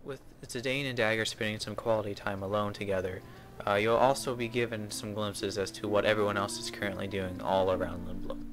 With Zidane and Dagger spending some quality time alone together, you'll also be given some glimpses as to what everyone else is currently doing all around Lindblum.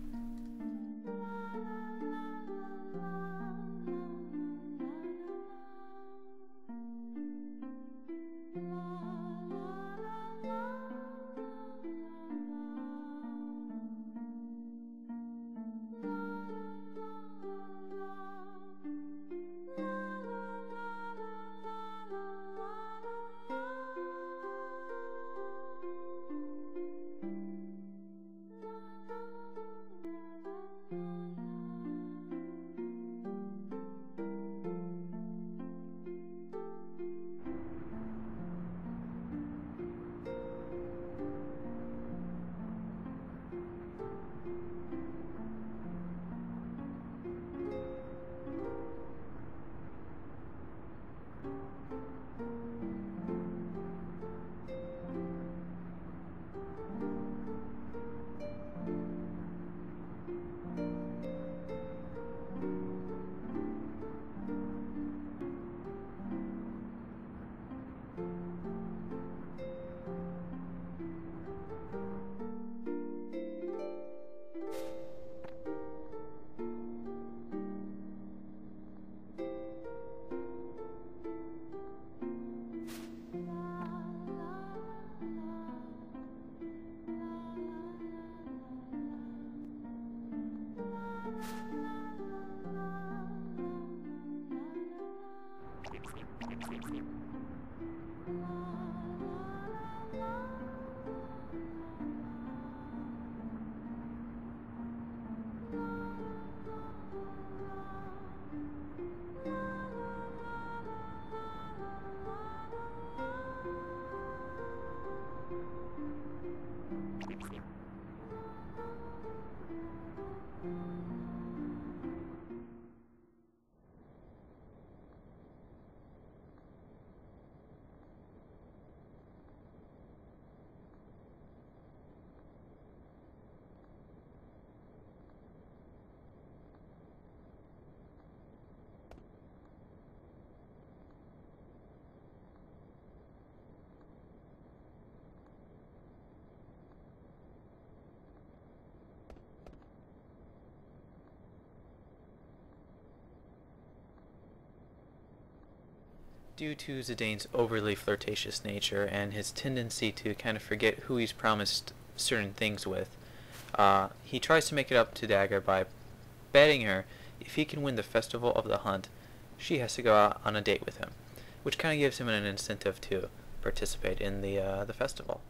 Due to Zidane's overly flirtatious nature and his tendency to kind of forget who he's promised certain things with, he tries to make it up to Dagger by betting her if he can win the Festival of the Hunt, she has to go out on a date with him, which kind of gives him an incentive to participate in the festival.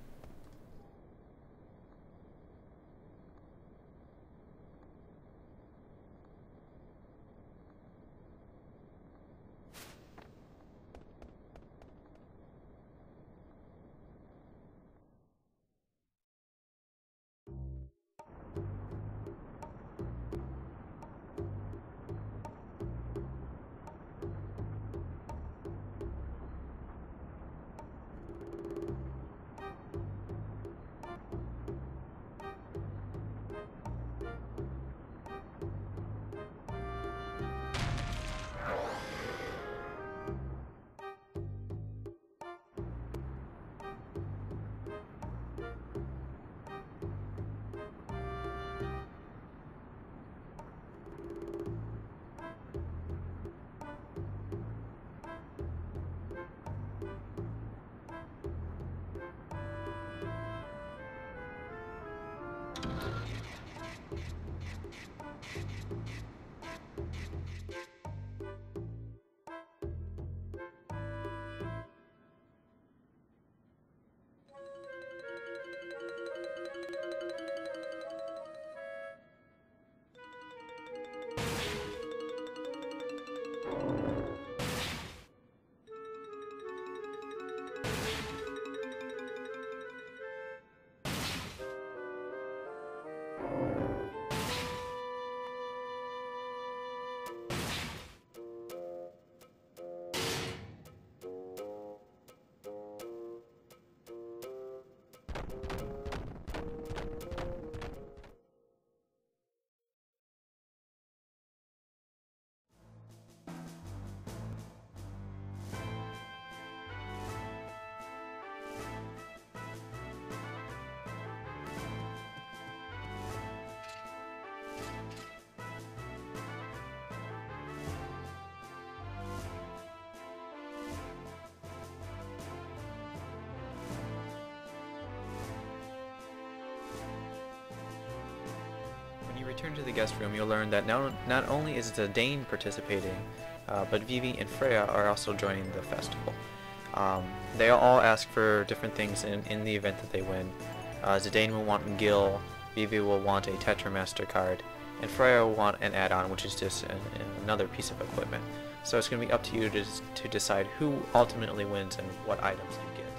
return to the guest room, you'll learn that not only is Zidane participating, but Vivi and Freya are also joining the festival. They all ask for different things in the event that they win. Zidane will want Gil, Vivi will want a Tetramaster card, and Freya will want an add-on, which is just another piece of equipment. So it's going to be up to you to decide who ultimately wins and what items you get.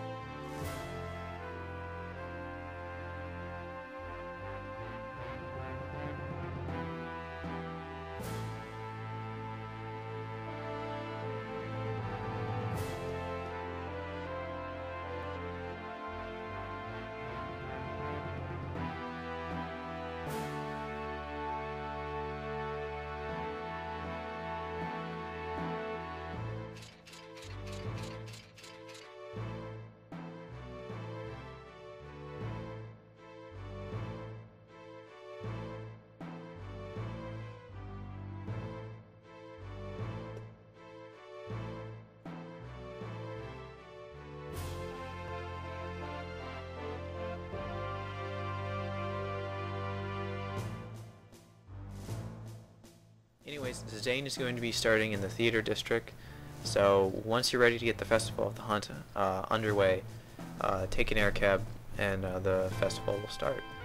Anyways, Zidane is going to be starting in the theater district, so once you're ready to get the Festival of the Hunt underway, take an air cab and the festival will start.